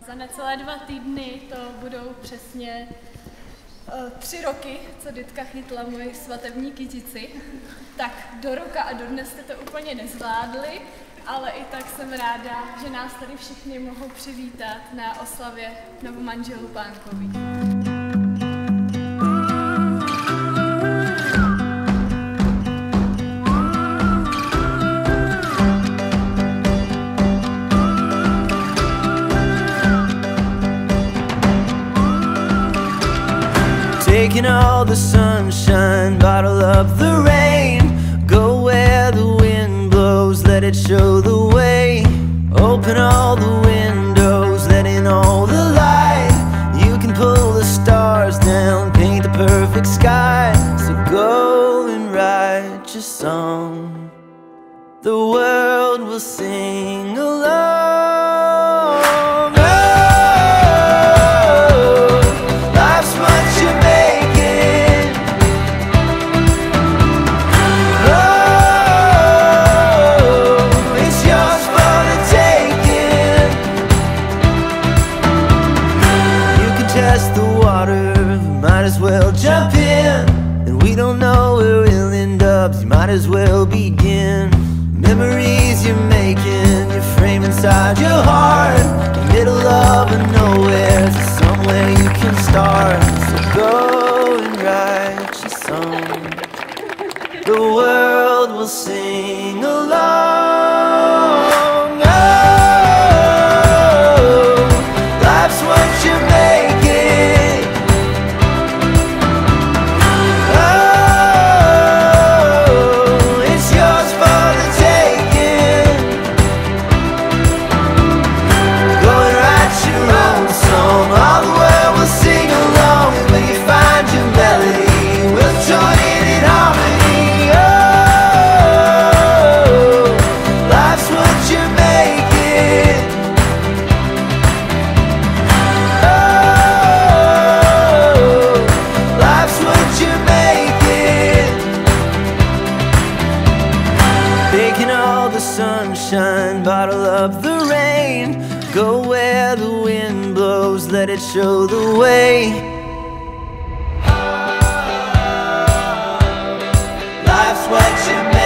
Za necelé 2 týdny to budou přesně 3 roky, co Ditka chytla moji svatební kytici. Tak do roka a dodnes jste to úplně nezvládli, ale i tak jsem ráda, že nás tady všichni mohou přivítat na oslavě novomanželů Pánkových. Taking all the sunshine, bottle up the rain. Go where the wind blows, let it show the way. Open all the windows, let in all the light. You can pull the stars down, paint the perfect sky. So go and write your song. The world will sing along. Test the water, might as well jump in. And we don't know where we'll end up, so you might as well begin. Memories you're making, you frame inside your heart. The middle of a nowhere, so somewhere you can start. So go and write your song. The world will sing along. Oh, life's what you make. Taking all the sunshine, bottle up the rain. Go where the wind blows, let it show the way. Life's what you make.